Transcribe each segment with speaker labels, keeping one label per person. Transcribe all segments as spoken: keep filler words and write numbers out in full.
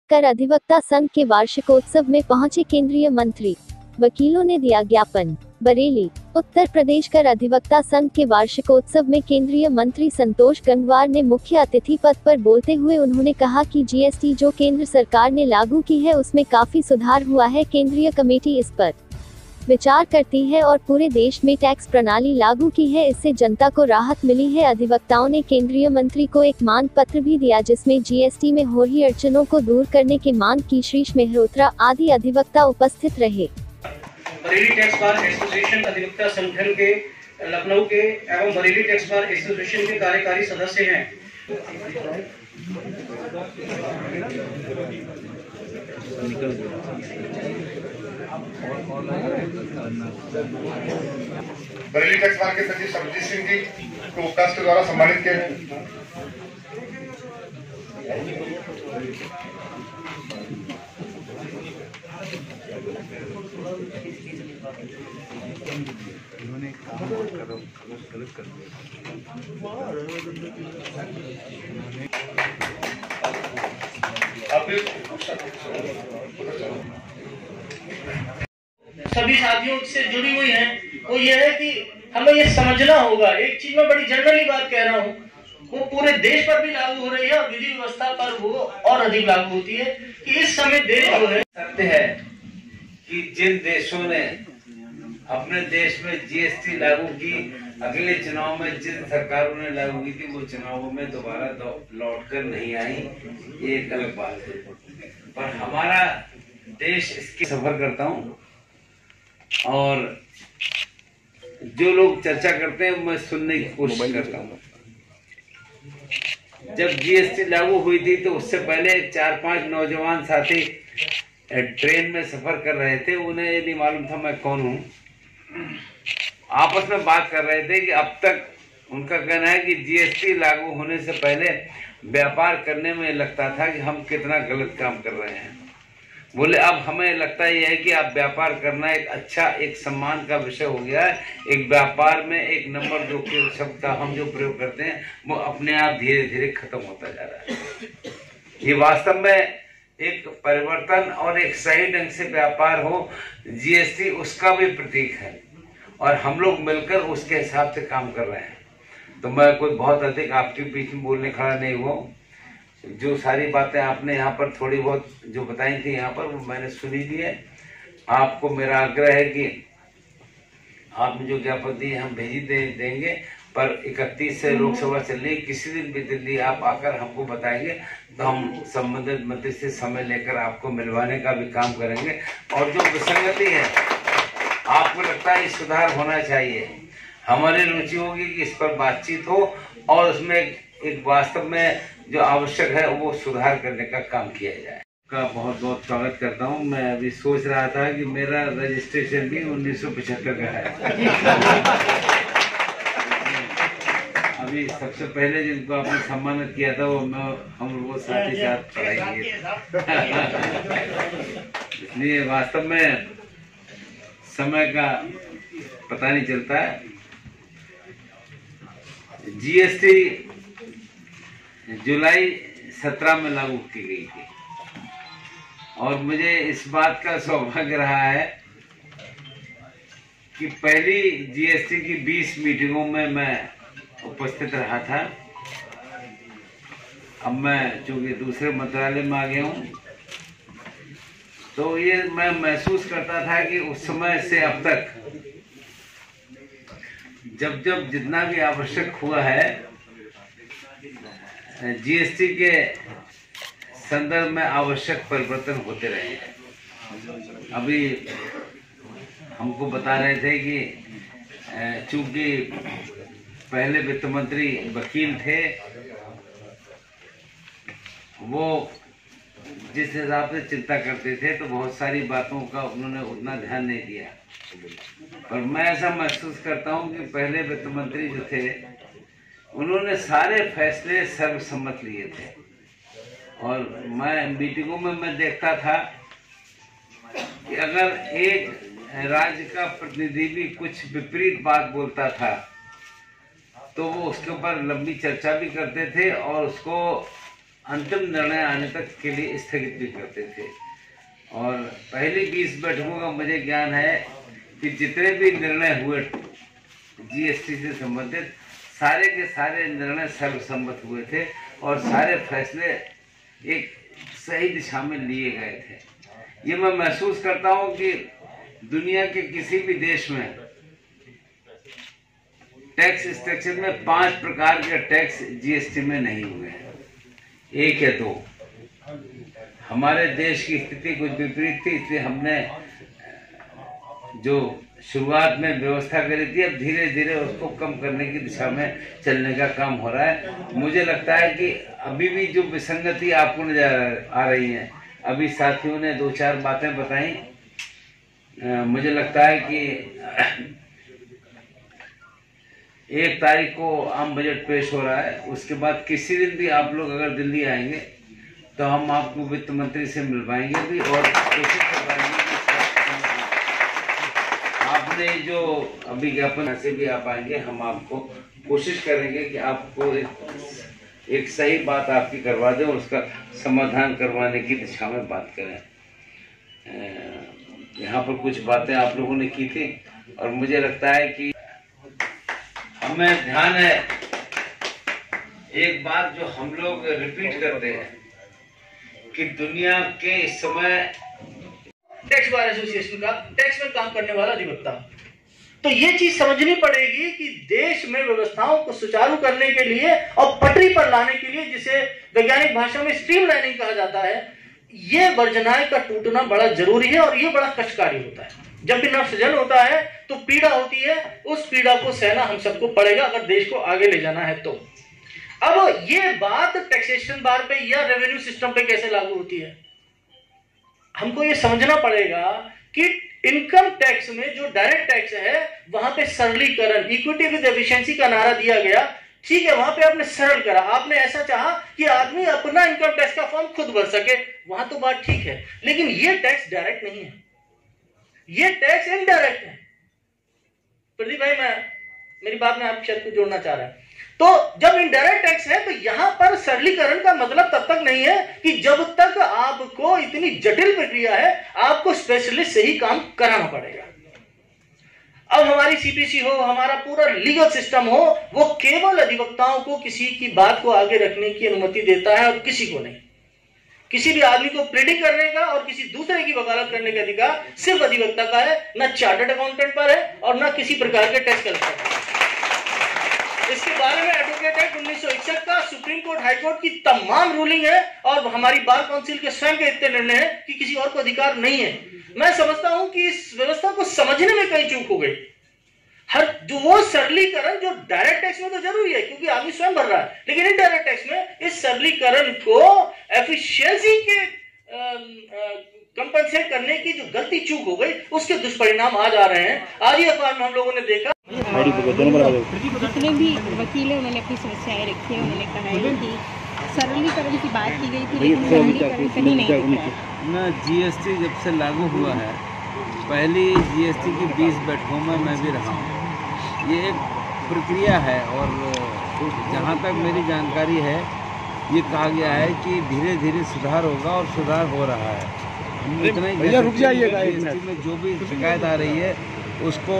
Speaker 1: कर अधिवक्ता संघ के वार्षिकोत्सव में पहुंचे केंद्रीय मंत्री, वकीलों ने दिया ज्ञापन। बरेली, उत्तर प्रदेश कर अधिवक्ता संघ के वार्षिकोत्सव में केंद्रीय मंत्री संतोष गंगवार ने मुख्य अतिथि पद पर बोलते हुए उन्होंने कहा कि जीएसटी जो केंद्र सरकार ने लागू की है उसमें काफी सुधार हुआ है। केंद्रीय कमेटी इस पर विचार करती है और पूरे देश में टैक्स प्रणाली लागू की है, इससे जनता को राहत मिली है। अधिवक्ताओं ने केंद्रीय मंत्री को एक मांग पत्र भी दिया जिसमें जीएसटी में हो रही अड़चनों को दूर करने की मांग की। शीश मेहरोत्रा आदि अधिवक्ता उपस्थित रहे।
Speaker 2: बरेली टैक्स बार एसोसिएशन अधिवक्ता संगठन के लखनऊ के एवं बरेली टैक्स बार एसोसिएशन के कार्यकारी सदस्य हैं।
Speaker 3: बरेली टैक्स बार के सचिव सरबजीत सिंह जी को कास्ट द्वारा सम्मानित किया।
Speaker 4: उन्होंने गलत कर दिया।
Speaker 2: सभी साथियों से जुड़ी हुई है वो ये है कि हमें ये समझना होगा, एक चीज में बड़ी जनरली बात कह रहा हूँ, वो पूरे देश पर भी लागू हो रही है और विधि व्यवस्था पर वो और अधिक लागू होती है कि इस समय देश जो है
Speaker 5: सत्य है कि जिन देशों ने अपने देश में जीएसटी लागू की, अगले चुनाव में जिन सरकारों ने लागू की थी वो चुनावों में दोबारा लौट कर नहीं आई, ये एक अलग बात है। पर हमारा देश इसके सफर करता हूँ और जो लोग चर्चा करते हैं मैं सुनने की कोशिश करता हूँ। जब जीएसटी लागू हुई थी तो उससे पहले चार पांच नौजवान साथी ट्रेन में सफर कर रहे थे, उन्हें ये नहीं मालूम था मैं कौन हूँ। आपस में बात कर रहे थे कि अब तक उनका कहना है कि जीएसटी लागू होने से पहले व्यापार करने में लगता था कि हम कितना गलत काम कर रहे हैं। बोले अब हमें लगता यह है कि अब व्यापार करना एक अच्छा, एक सम्मान का विषय हो गया है। एक व्यापार में एक नंबर दो के शब्द का हम जो प्रयोग करते हैं वो अपने आप धीरे धीरे खत्म होता जा रहा है। ये वास्तव में एक परिवर्तन और एक सही ढंग से व्यापार हो, जीएसटी उसका भी प्रतीक है और हम लोग मिलकर उसके हिसाब से काम कर रहे हैं। तो मैं कोई बहुत अधिक आपके बीच में बोलने खड़ा नहीं हुआ। जो सारी बातें आपने यहाँ पर थोड़ी बहुत जो बताई थी यहाँ पर वो मैंने सुनी दी है। आपको मेरा आग्रह है कि आपने जो ज्ञापन दी हम भेजी दे देंगे, पर इकतीस से लोकसभा चल रही, किसी दिन भी दिल्ली आप आकर हमको बताएंगे तो हम संबंधित मंत्री से समय लेकर आपको मिलवाने का भी काम करेंगे। और जो विसंगति है आपको लगता है इस सुधार होना चाहिए, हमारी रुचि होगी कि इस पर बातचीत हो और उसमें एक वास्तव में जो आवश्यक है वो सुधार करने का काम किया जाए। का बहुत बहुत स्वागत करता हूँ। मैं अभी सोच रहा था कि मेरा रजिस्ट्रेशन भी उन्नीस सौ पचहत्तर का है। अभी सबसे पहले जिनको आपने सम्मानित किया था वो मैं हम वो साथ ही साथ पढ़ाई किए, इसलिए वास्तव में समय का पता नहीं चलता है। जीएसटी जुलाई सत्रह में लागू की गई थी और मुझे इस बात का सौभाग्य रहा है कि पहली जीएसटी की बीस मीटिंगों में मैं उपस्थित रहा था। अब मैं चूंकि दूसरे मंत्रालय में आ गया हूँ तो ये मैं महसूस करता था कि उस समय से अब तक जब जब जितना भी आवश्यक हुआ है जीएसटी के संदर्भ में आवश्यक परिवर्तन होते रहे हैं। अभी हमको बता रहे थे कि चूंकि पहले वित्त मंत्री वकील थे, वो जिस हिसाब से चिंता करते थे तो बहुत सारी बातों का उन्होंने उतना ध्यान नहीं दिया। पर मैं ऐसा महसूस करता हूं कि पहले वित्त मंत्री जो थे उन्होंने सारे फैसले सर्वसम्मत लिए थे और मैं मीटिंगों में मैं देखता था कि अगर एक राज्य का प्रतिनिधि भी कुछ विपरीत बात बोलता था तो वो उसके ऊपर लंबी चर्चा भी करते थे और उसको अंतिम निर्णय आने तक के लिए स्थगित भी करते थे। और पहली बीस बैठकों का मुझे ज्ञान है कि जितने भी निर्णय हुए जीएसटी से संबंधित, सारे के सारे निर्णय सर्वसम्मत हुए थे और सारे फैसले एक सही दिशा में लिए गए थे। ये मैं महसूस करता हूँ कि दुनिया के किसी भी देश में टैक्स स्ट्रक्चर में पांच प्रकार के टैक्स जीएसटी में नहीं हुए हैं, एक या दो। हमारे देश की स्थिति कुछ विपरीत थी, इसलिए हमने जो शुरुआत में व्यवस्था करी थी, अब धीरे धीरे उसको कम करने की दिशा में चलने का काम हो रहा है। मुझे लगता है कि अभी भी जो विसंगति आपको नजर आ रही है, अभी साथियों ने दो चार बातें बताई, मुझे लगता है कि एक तारीख को आम बजट पेश हो रहा है, उसके बाद किसी दिन भी आप लोग अगर दिल्ली आएंगे तो हम आपको वित्त मंत्री से मिलवाएंगे भी और कोशिश करवाएंगे कि आपने जो अभी ज्ञापन से भी आप आएंगे, हम आपको कोशिश करेंगे कि आपको एक, एक सही बात आपकी करवा दें और उसका समाधान करवाने की दिशा में बात करें। यहाँ पर कुछ बातें आप लोगों ने की थी और मुझे लगता है कि हमें ध्यान है एक बात जो हम लोग रिपीट करते हैं कि दुनिया के इस समय
Speaker 2: टैक्स बार एसोसिएशन का टैक्स में काम करने वाला अधिवक्ता, तो ये चीज समझनी पड़ेगी कि देश में व्यवस्थाओं को सुचारू करने के लिए और पटरी पर लाने के लिए, जिसे वैज्ञानिक भाषा में स्ट्रीमलाइनिंग कहा जाता है, ये वर्जनाएं का टूटना बड़ा जरूरी है और ये बड़ा कष्टकारी होता है। जब भी नवसृजन होता है तो पीड़ा होती है, उस पीड़ा को सहना हम सबको पड़ेगा अगर देश को आगे ले जाना है तो। अब ये बात टैक्सेशन बार पे या रेवेन्यू सिस्टम पे कैसे लागू होती है, हमको ये समझना पड़ेगा कि इनकम टैक्स में जो डायरेक्ट टैक्स है वहां पे सरलीकरण, इक्विटी विद एफिशिएंसी का नारा दिया गया। ठीक है, वहां पे आपने सरल करा, आपने ऐसा चाहा कि आदमी अपना इनकम टैक्स का फॉर्म खुद भर सके, वहां तो बात ठीक है, लेकिन ये टैक्स डायरेक्ट नहीं है, ये टैक्स इनडायरेक्ट है। प्रदीप भाई, मैं मेरी बात में आप शब्द को जोड़ना चाह रहा है। तो जब इनडायरेक्ट टैक्स है तो यहां पर सरलीकरण का मतलब तब तक नहीं है कि जब तक आपको इतनी जटिल प्रक्रिया है, आपको स्पेशलिस्ट से ही काम कराना पड़ेगा। अब हमारी सीपीसी हो, हमारा पूरा लीगल सिस्टम हो, वो केवल अधिवक्ताओं को किसी की बात को आगे रखने की अनुमति देता है और किसी को नहीं। किसी भी आदमी को प्लीडिंग करने का और किसी दूसरे की वकालत करने का अधिकार सिर्फ अधिवक्ता का है, ना चार्टर्ड अकाउंटेंट पर है और ना किसी प्रकार के टैक्स कलेक्टर पर। इसके बारे में एडवोकेट एक्ट उन्नीस सौ इकसठ का, सुप्रीम कोर्ट, हाई कोर्ट की तमाम रूलिंग है और हमारी बार काउंसिल के स्वयं के इतने निर्णय है कि किसी और को अधिकार नहीं है। मैं समझता हूं कि इस व्यवस्था को समझने में कहीं चूक हो गई। हर जो वो सरलीकरण जो डायरेक्ट टैक्स में तो जरूरी है क्योंकि आदमी स्वयं भर रहा है, लेकिन इनडायरेक्ट टैक्स में इस सरलीकरण को एफिशिएंसी के कंपनसेट करने की जो गलती चूक हो गई, उसके दुष्परिणाम आज आ रहे हैं। आज ही अखबार में हम लोगों ने देखा,
Speaker 6: जितने भी वकील हैं उन्होंने अपनी समस्याएं रखी है। उन्होंने कहा है कि सरलीकरण की बात की गई थी, लेकिन सरलीकरण कहीं नहीं दिख रहा
Speaker 5: ना। जीएसटी जब से लागू हुआ है, पहली जीएसटी की बीस बैठकों में मैं भी रहा हूँ। ये एक प्रक्रिया है और जहाँ तक मेरी जानकारी है, ये कहा गया है कि धीरे धीरे सुधार होगा और सुधार हो रहा है। हम इतना ही भैया रुक जाइएगा, जीएसटी में जो भी शिकायत आ रही है उसको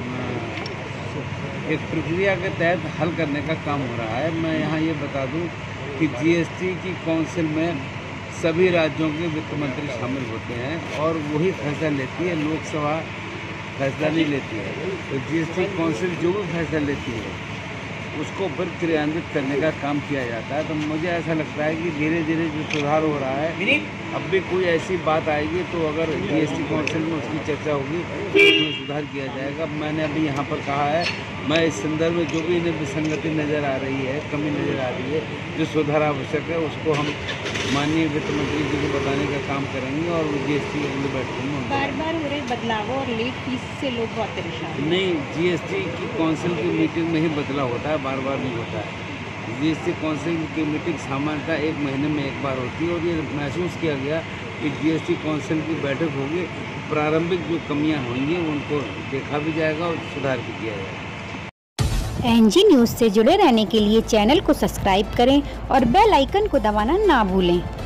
Speaker 5: एक प्रक्रिया के तहत हल करने का काम हो रहा है। मैं यहाँ ये बता दूँ कि जीएसटी की काउंसिल में सभी राज्यों के वित्त मंत्री शामिल होते हैं और वही फैसला लेती है, लोकसभा फैसला नहीं लेती है। तो जीएसटी काउंसिल जो भी फैसला लेती है उसको फिर क्रियान्वित करने का काम किया जाता है। तो मुझे ऐसा लगता है कि धीरे धीरे जो सुधार हो रहा है, अब भी कोई ऐसी बात आएगी तो अगर जीएसटी काउंसिल में उसकी चर्चा होगी तो उसमें सुधार किया जाएगा। मैंने अभी यहाँ पर कहा है, मैं इस संदर्भ में जो भी इन्हें विसंगति नज़र आ रही है, कमी नज़र आ रही है, जो सुधार आवश्यक है, उसको हम माननीय वित्त मंत्री जी को बताने का काम करेंगे और जीएसटी अगले बैठक में
Speaker 6: बार बार हो रहे बदलावों और लेट फीस से लोग बहुत परेशान।
Speaker 5: नहीं, जीएसटी की काउंसिल की मीटिंग में ही बदलाव होता है, बार बार नहीं होता है। जीएसटी काउंसिल की मीटिंग सामान्यतः एक महीने में एक बार होती है और ये महसूस किया गया कि जीएसटी काउंसिल की बैठक होगी, प्रारंभिक जो कमियां होंगी उनको देखा भी जाएगा और सुधार भी किया जाएगा।
Speaker 7: एनजी न्यूज़ से जुड़े रहने के लिए चैनल को सब्सक्राइब करें और बेल आइकन को दबाना ना भूलें।